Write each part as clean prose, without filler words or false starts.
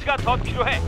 에너지가 더 필요해.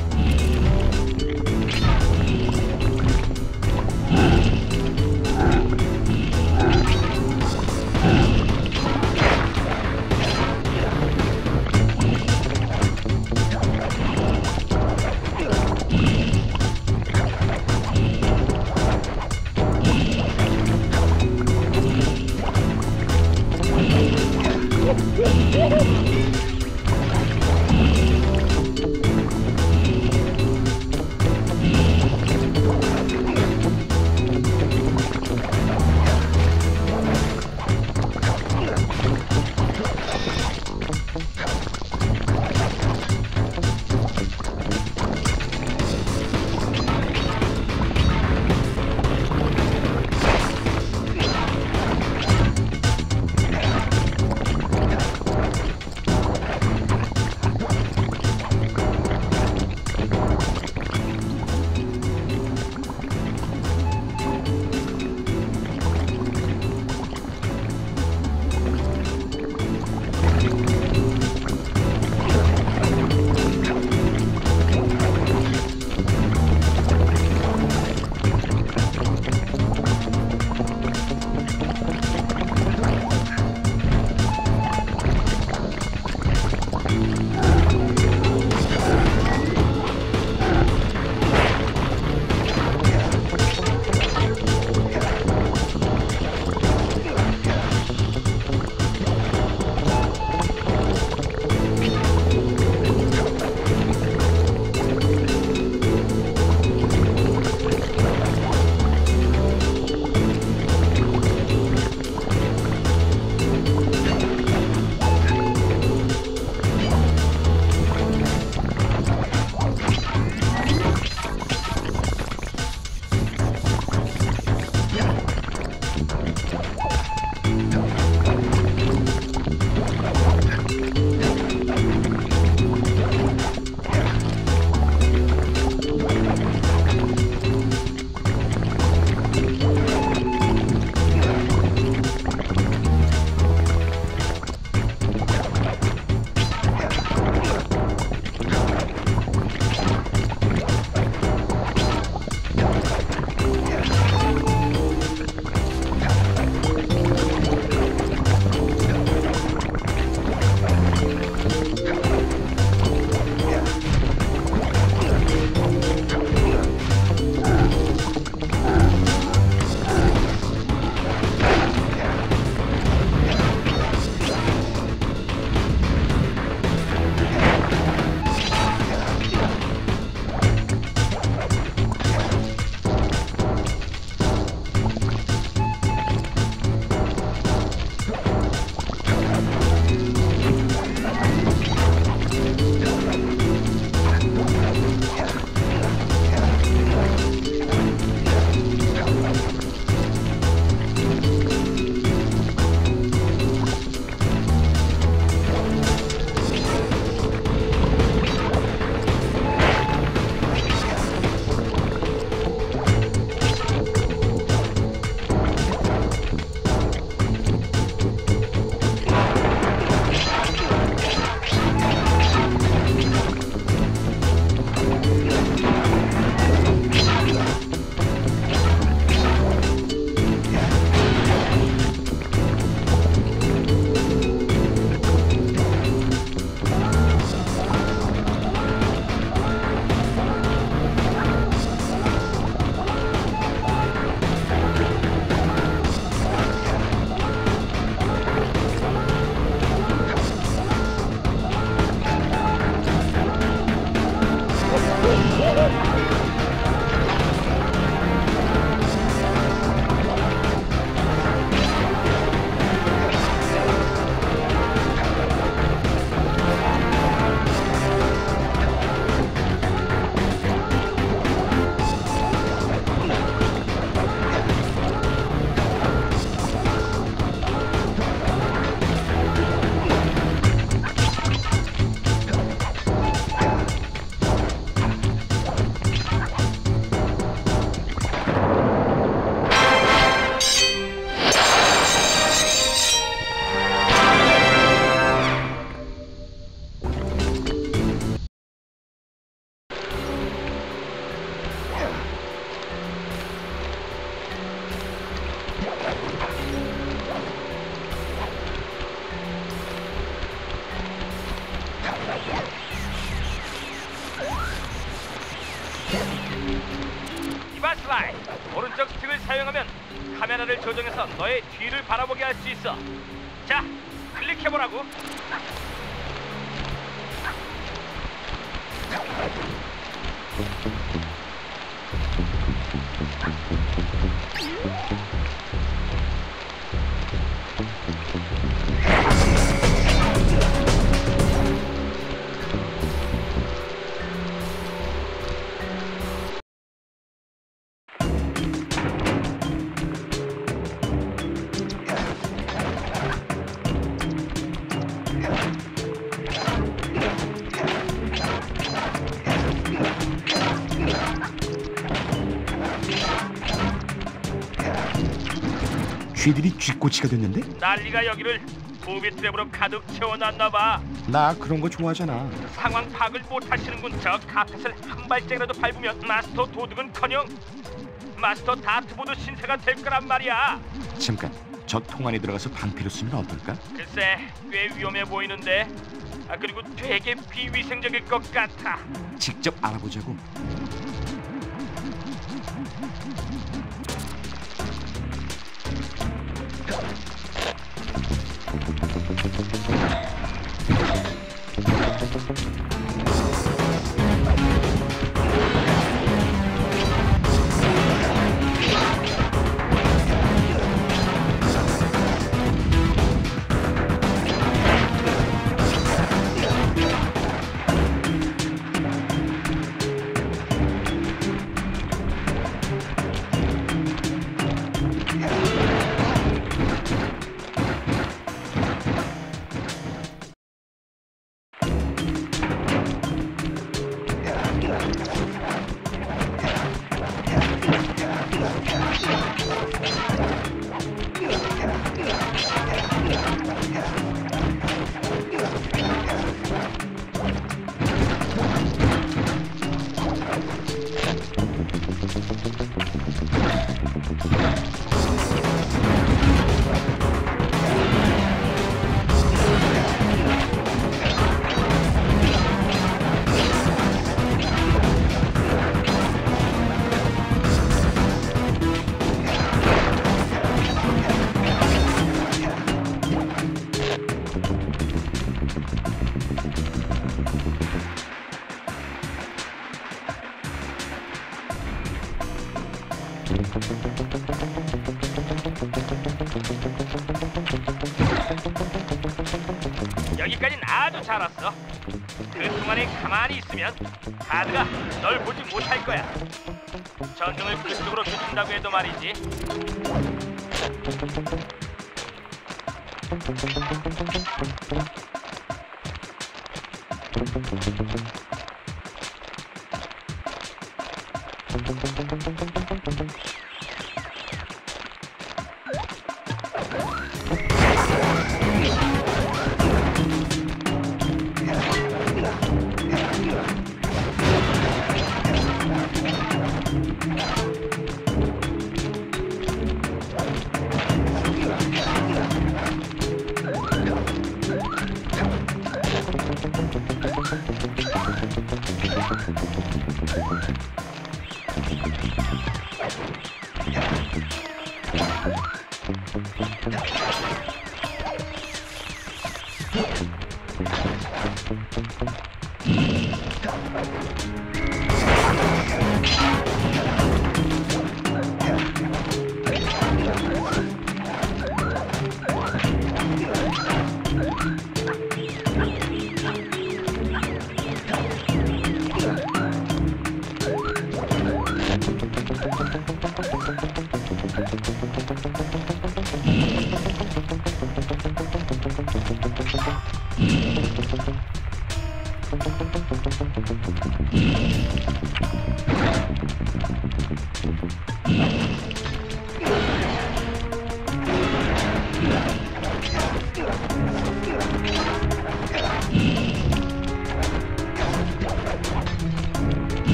카메라를 조정해서 너의 뒤를 바라보게 할 수 있어. 자, 클릭해보라고. 쥐들이 쥐꼬치가 됐는데? 난리가 여기를 부비 트랩으로 가득 채워놨나봐. 나 그런 거 좋아하잖아. 상황 파악을 못하시는군. 저 카펫을 한 발짝이라도 밟으면 마스터 도둑은커녕 마스터 다트보드 신세가 될 거란 말이야. 잠깐, 저 통 안에 들어가서 방패를 쓰면 어떨까? 글쎄, 꽤 위험해 보이는데. 그리고 되게 비위생적일 것 같아. 직접 알아보자고. 여기까진 아주 잘 왔어. 그 동안에 가만히 있으면 카드가 널 보지 못할 거야. 전등을 그쪽으로 비춘다고 해도 말이지.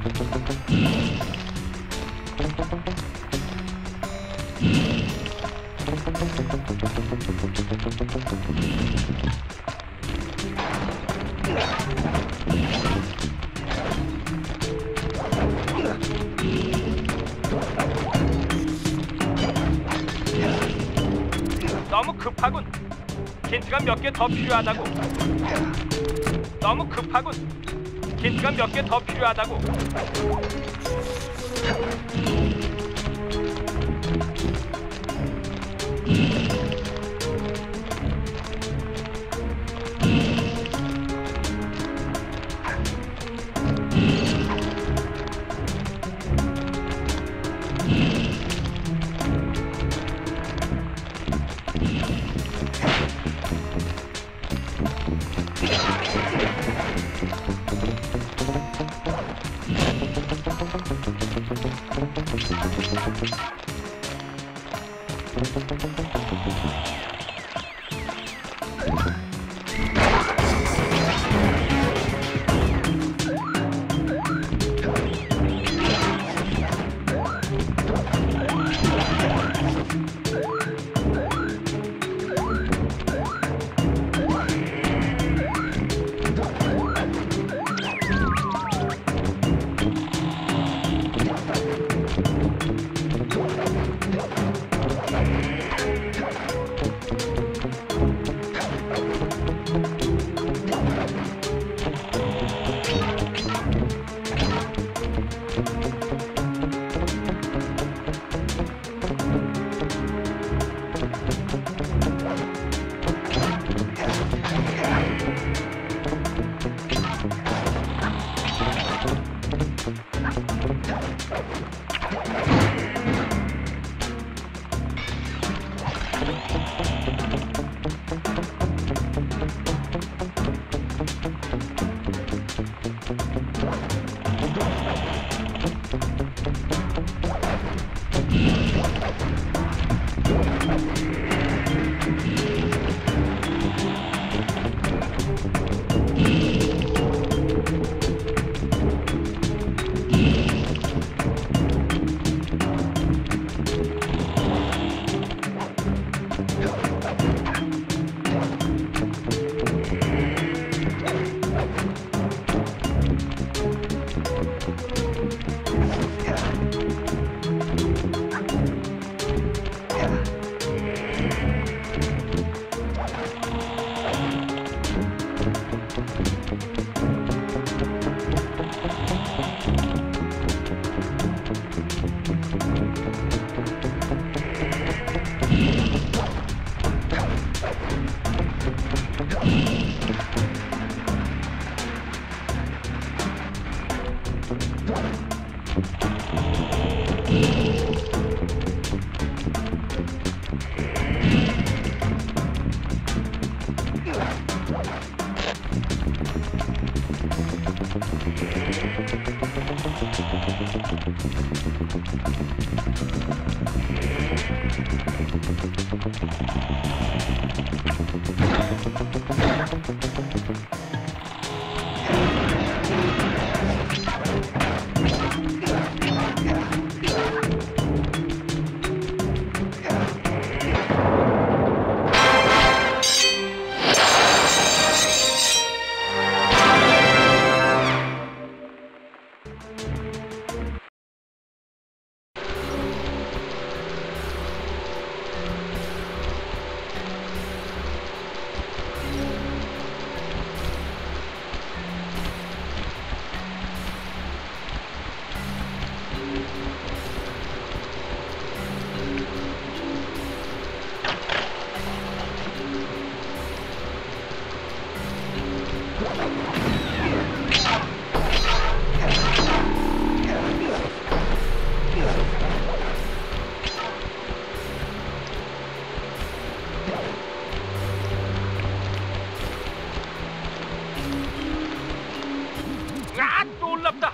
너무 급하군. 힌트가 몇 개 더 필요하다고. 너무 급하군. 힌트가 몇 개 더 필요하다고. 놀랍다.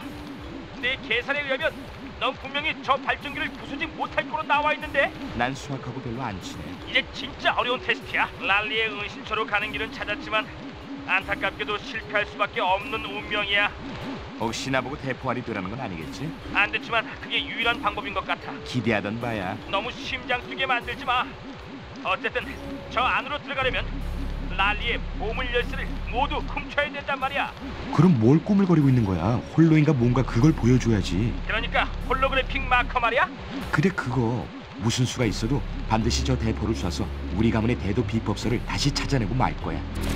내 계산에 의하면 넌 분명히 저 발전기를 부수지 못할 거로 나와 있는데. 난 수학하고 별로 안 친해. 이제 진짜 어려운 테스트야. 랄리의 은신처로 가는 길은 찾았지만 안타깝게도 실패할 수밖에 없는 운명이야. 혹시나 보고 대포알이 되라는 건 아니겠지? 안 됐지만 그게 유일한 방법인 것 같아. 기대하던 바야. 너무 심장 뛰게 만들지 마. 어쨌든 저 안으로 들어가려면 랄리의 보물 열쇠를 모두 훔쳐야 된단 말이야. 그럼 뭘 꾸물거리고 있는 거야? 홀로인가 뭔가 그걸 보여줘야지. 그러니까 홀로그래픽 마커 말이야. 그래 그거 무슨 수가 있어도 반드시 저 대포를 쏴서 우리 가문의 대도 비법서를 다시 찾아내고 말 거야.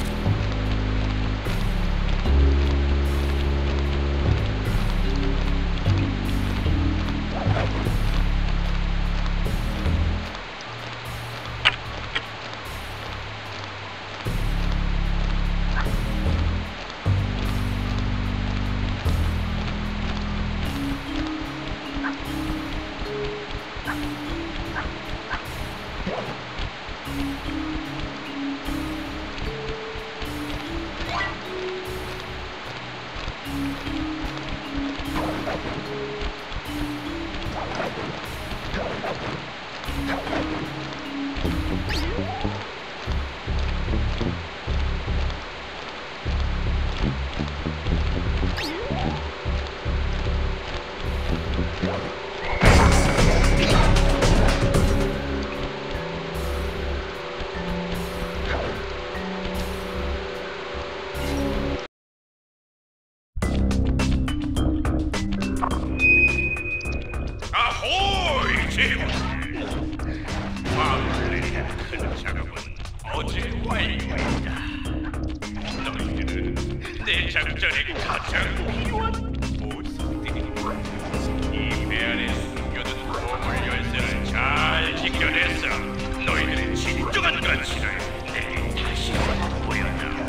아호이 제군들, 마을의 큰 작업은 어제 완료했다. 너희들은 내 작전에 가장 필요한 보석들이고 이 배 안에 숨겨둔 보물 열쇠를 잘 지켜내서 너희들의 진정한 가치를 내게 다시 보여라.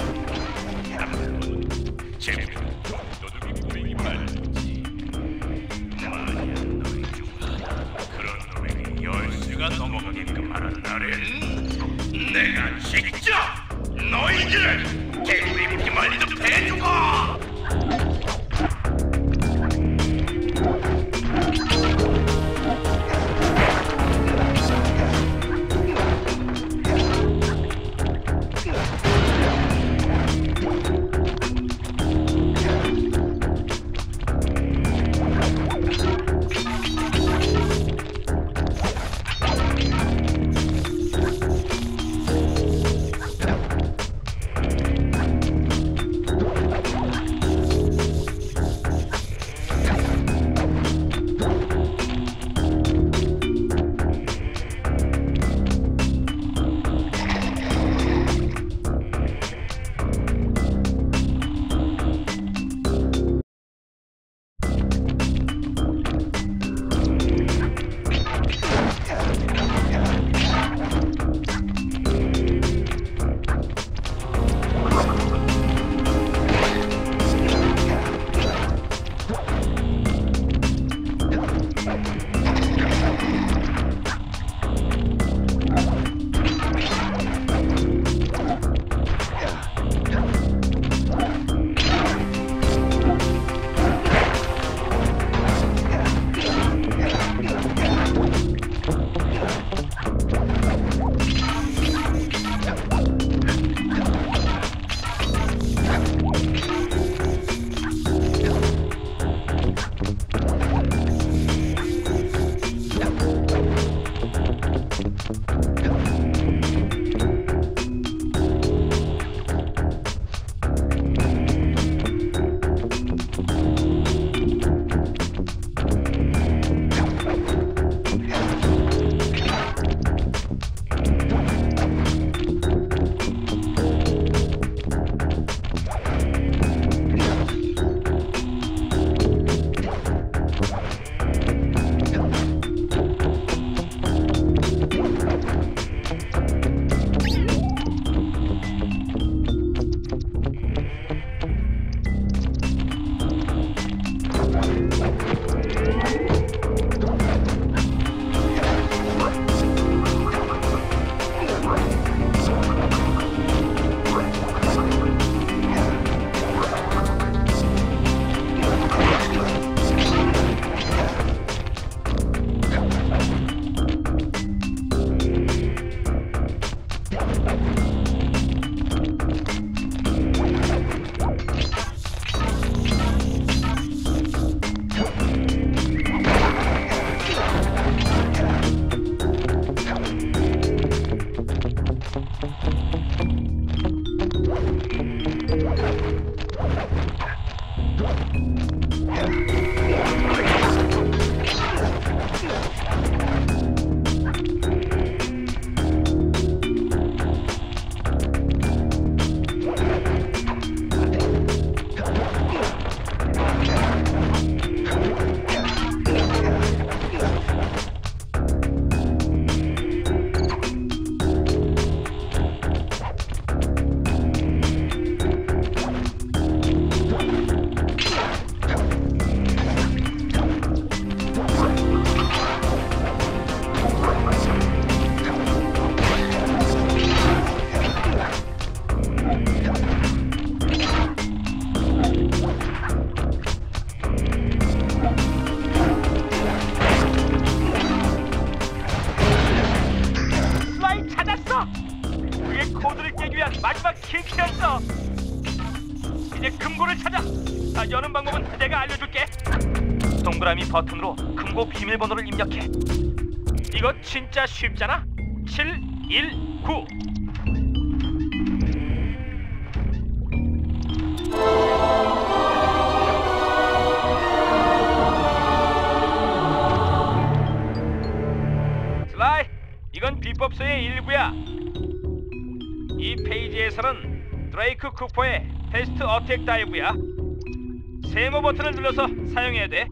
물론 재미는 도둑이 보이기만 하지. 만약 너희 중 그런 놈에게 열쇠가 넘어가게끔 하는 날엔 내가 직접 너희들을 개구리 피말리도 패주고. 마지막 킹키였어. 이제 금고를 찾아. 여는 방법은 내가 알려줄게. 동그라미 버튼으로 금고 비밀번호를 입력해. 이거 진짜 쉽잖아. 719. 슬라이, 이건 비법서의 일부야. 이 페이지에서는 드레이크 쿠퍼의 패스트 어택 다이브야. 세모 버튼을 눌러서 사용해야 돼.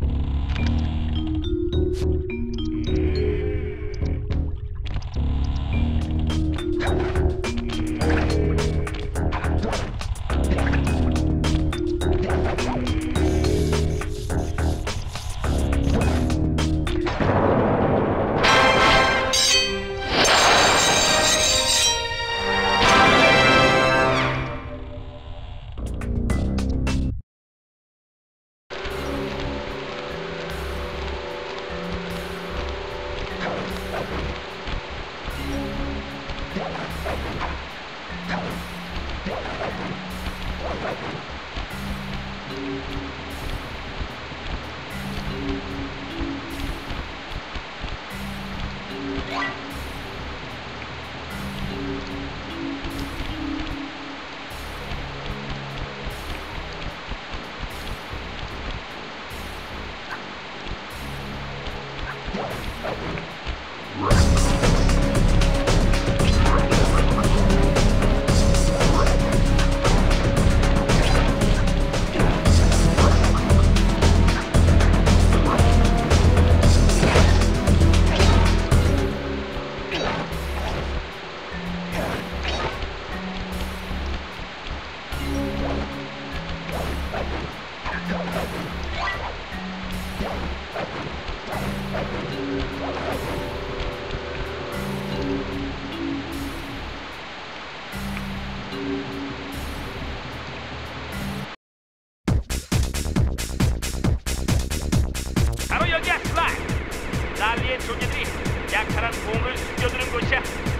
바로 여기야, 슬라이. 랄리의 존재들이 약탈한 보물을 숨겨두는 곳이야.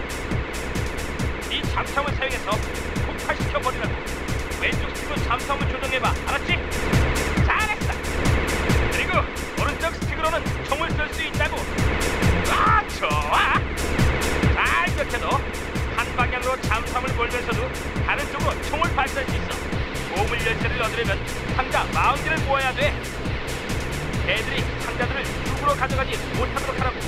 이 잠수함을 사용해서 폭파시켜버리라고. 왼쪽 스틱으로 잠수함을 조정해봐. 알았지? 잘했어. 그리고 오른쪽 스틱으로는 총을 쏠 수 있다고. 좋아. 잘 기억해둬. 한 방향으로 잠수함을 몰면서도 다른 쪽으로 총을 발사할 수 있어. 보물 열쇠를 얻으려면 상자 40개를 모아야 돼. 애들이 상자들을 죽으로 가져가지 못하도록 하라고.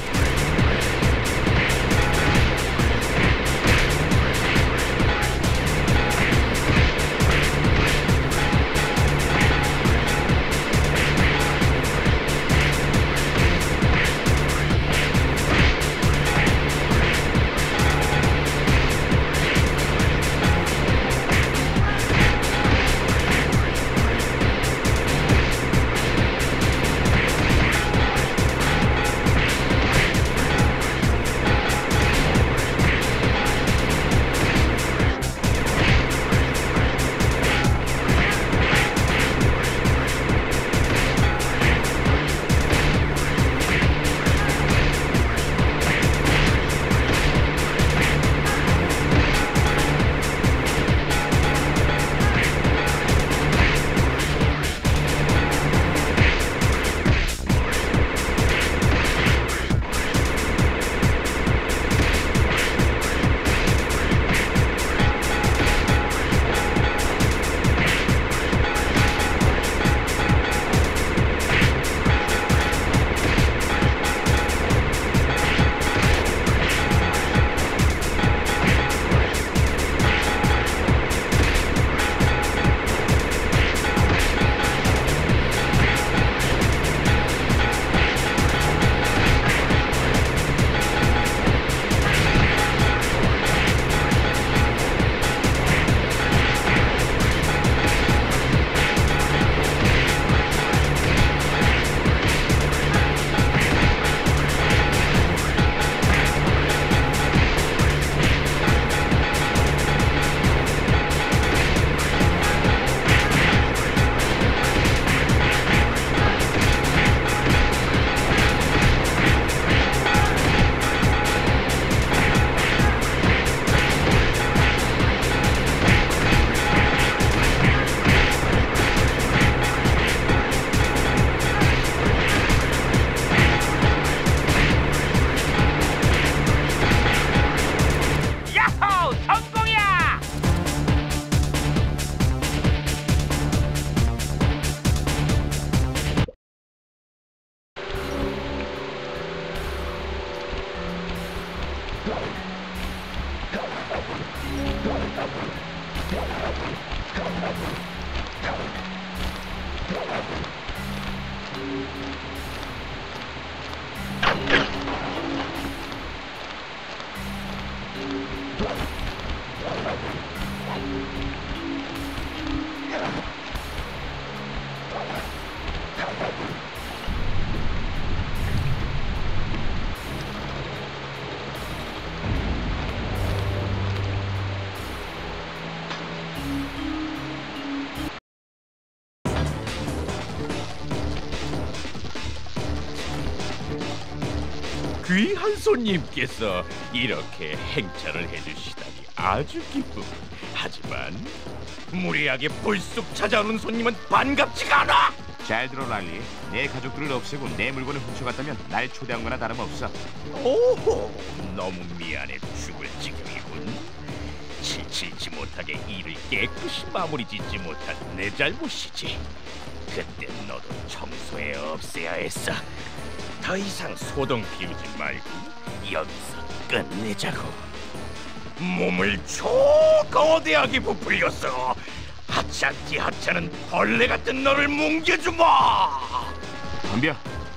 귀한 손님께서 이렇게 행차를 해주시다니 아주 기쁘군. 하지만 무리하게 불쑥 찾아오는 손님은 반갑지가 않아. 잘 들어 랄리. 내 가족들을 없애고 내 물건을 훔쳐갔다면 날 초대한 거나 다름없어. 오호, 너무 미안해 죽을 지경이군. 칠칠치 못하게 일을 깨끗이 마무리 짓지 못한 내 잘못이지. 그때 너도 청소해 없애야 했어. 더 이상 소동 피우지 말고 여기서 끝내자고. 몸을 초거대하게 부풀렸어. 하찮지 하찮은 벌레 같은 너를 뭉개주마. 덤벼.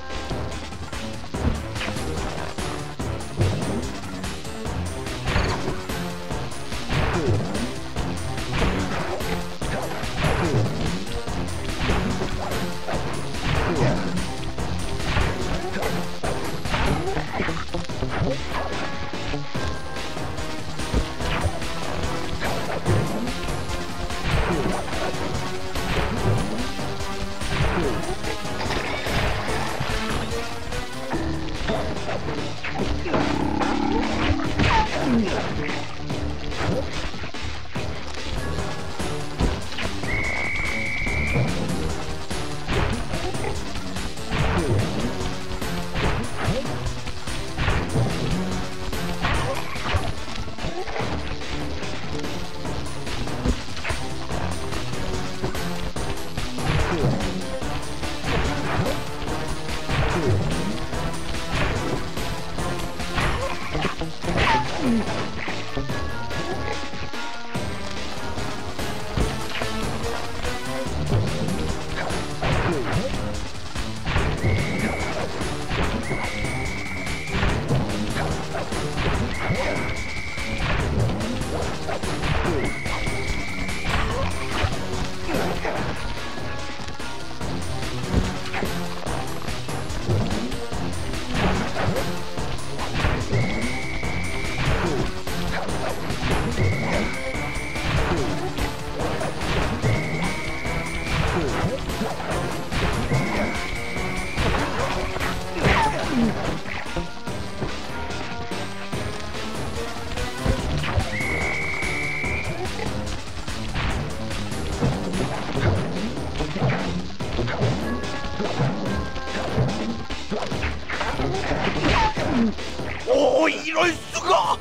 오, 이럴 수가!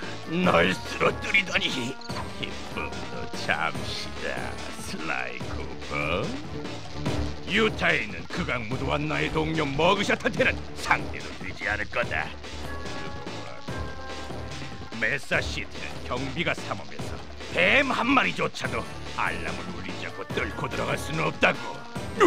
널 쓰러뜨리다니. 기쁨도 잠시다, 슬라이 쿠퍼. 유타에 있는 극악무도한 나의 동료 머그샷한테는 상대도 되지 않을 거다. 메사시티는 경비가 삼엄해서 뱀 한 마리조차도 알람을 울리지 않고 뚫고 들어갈 수는 없다고.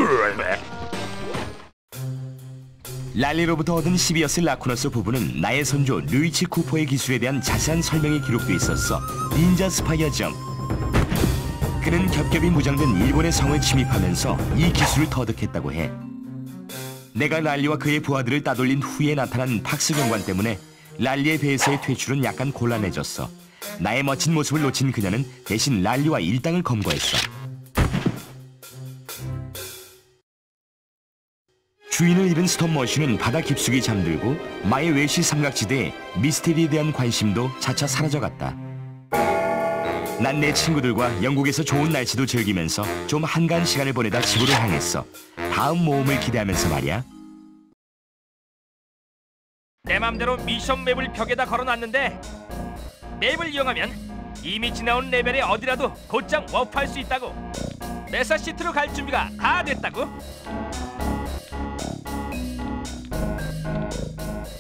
랄리로부터 얻은 시비어스 라쿠너스 부부는 나의 선조 루이치 쿠퍼의 기술에 대한 자세한 설명이 기록돼 있었어. 닌자 스파이어 점. 그는 겹겹이 무장된 일본의 성을 침입하면서 이 기술을 터득했다고 해. 내가 랄리와 그의 부하들을 따돌린 후에 나타난 팍스 경관 때문에 랄리의 배에서의 퇴출은 약간 곤란해졌어. 나의 멋진 모습을 놓친 그녀는 대신 랄리와 일당을 검거했어. 주인을 잃은 스톱머신은 바다 깊숙이 잠들고 마의 외시 삼각지대에 미스테리에 대한 관심도 차차 사라져갔다. 난 내 친구들과 영국에서 좋은 날씨도 즐기면서 좀 한가한 시간을 보내다 집으로 향했어. 다음 모험을 기대하면서 말이야. 내 맘대로 미션 맵을 벽에다 걸어놨는데 맵을 이용하면 이미 지나온 레벨에 어디라도 곧장 워프할 수 있다고. 메사시티로 갈 준비가 다 됐다고.